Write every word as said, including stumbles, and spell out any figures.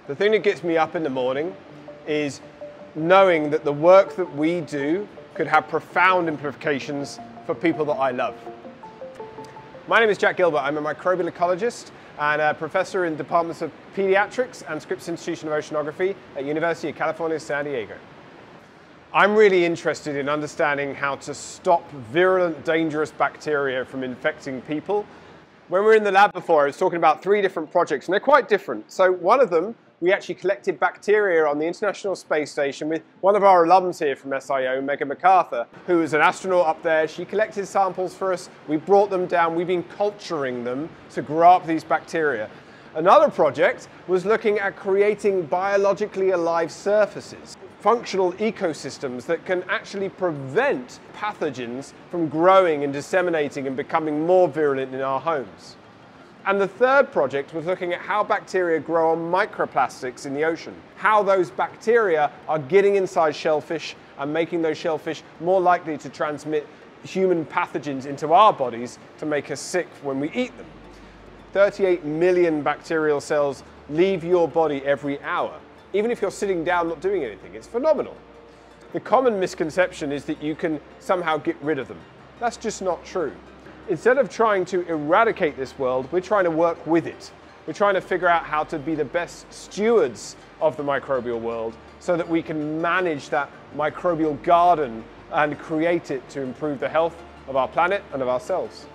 The thing that gets me up in the morning is knowing that the work that we do could have profound implications for people that I love. My name is Jack Gilbert. I'm a microbial ecologist and a professor in departments of pediatrics and Scripps Oceanography at University of California, San Diego. I'm really interested in understanding how to stop virulent, dangerous bacteria from infecting people. When we were in the lab before, I was talking about three different projects, and they're quite different. So one of them, we actually collected bacteria on the International Space Station with one of our alums here from S I O, Megan MacArthur, who was an astronaut up there. She collected samples for us. We brought them down. We've been culturing them to grow up these bacteria. Another project was looking at creating biologically alive surfaces, functional ecosystems that can actually prevent pathogens from growing and disseminating and becoming more virulent in our homes. And the third project was looking at how bacteria grow on microplastics in the ocean, how those bacteria are getting inside shellfish and making those shellfish more likely to transmit human pathogens into our bodies to make us sick when we eat them. thirty-eight million bacterial cells leave your body every hour, even if you're sitting down not doing anything. It's phenomenal. The common misconception is that you can somehow get rid of them. That's just not true. Instead of trying to eradicate this world, we're trying to work with it. We're trying to figure out how to be the best stewards of the microbial world so that we can manage that microbial garden and create it to improve the health of our planet and of ourselves.